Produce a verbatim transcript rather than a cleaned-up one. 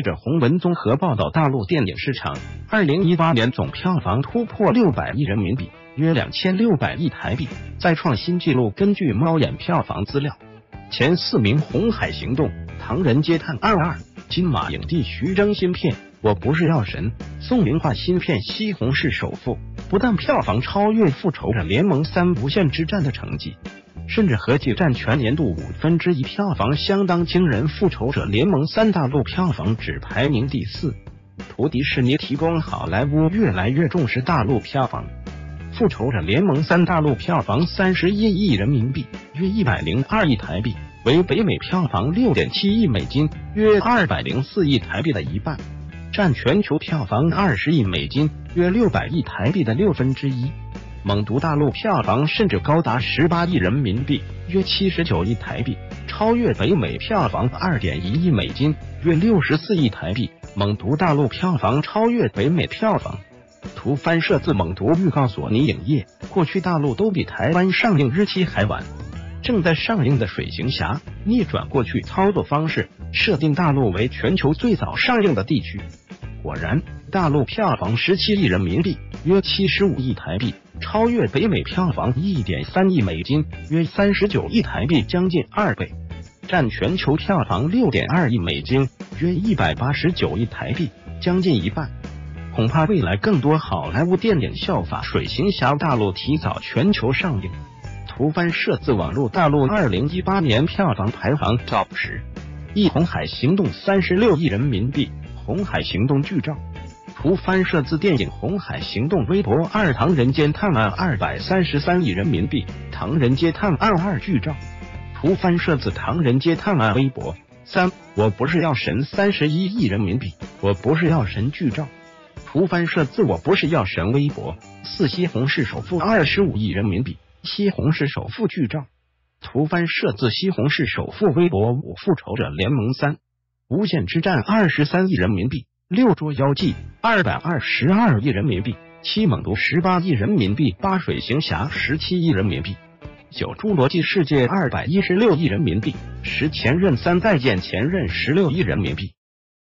者洪文综合报道，大陆电影市场二零一八年总票房突破六百亿人民币，约两千六百亿台币，再创新纪录。根据猫眼票房资料，前四名《红海行动》、《唐人街探案二》、金马影帝徐峥新片《我不是药神》、宋明化新片《西红柿首富》，不但票房超越《复仇者联盟三：无限之战》的成绩，甚至合计占全年度五分之一票房，相当惊人。《复仇者联盟三》大陆票房只排名第四。图迪士尼提供，好莱坞越来越重视大陆票房。《复仇者联盟三》大陆票房三十一亿人民币，约一百零二亿台币，为北美票房六点七亿美金，约二百零四亿台币的一半，占全球票房二十亿美金，约六百亿台币的六分之一。猛毒大陆票房甚至高达十八亿人民币，约七十九亿台币，超越北美票房二点一亿美金，约六十四亿台币。猛毒大陆票房超越北美票房。图翻摄自猛毒预告，索尼影业过去大陆都比台湾上映日期还晚。正在上映的水行侠逆转过去操作方式，设定大陆为全球最早上映的地区。果然，大陆票房十七亿人民币，约七十五亿台币，超越北美票房一点三亿美金，约三十九亿台币，将近二倍，占全球票房六点二亿美金，约一百八十九亿台币，将近一半。恐怕未来更多好莱坞电影效法水行侠大陆提早全球上映。图翻摄自网络大陆二零一八年票房排行 Top 十，一红海行动三十六亿人民币，红海行动剧照。图翻摄自电影红海行动微博二唐人街探案二百三十三亿人民币，唐人街探案二剧照。图翻摄自唐人街探案微博三我不是药神三十一亿人民币，我不是药神剧照。图翻摄自我不是药神微博四西红柿首富二十五亿人民币，西红柿首富剧照。图翻摄自西红柿首富微博五复仇者联盟三无限之战二十三亿人民币，六捉妖记二百二十二亿人民币，七猛毒十八亿人民币，八水行侠十七亿人民币，九侏罗纪世界二百一十六亿人民币，十前任三再见前任十六亿人民币。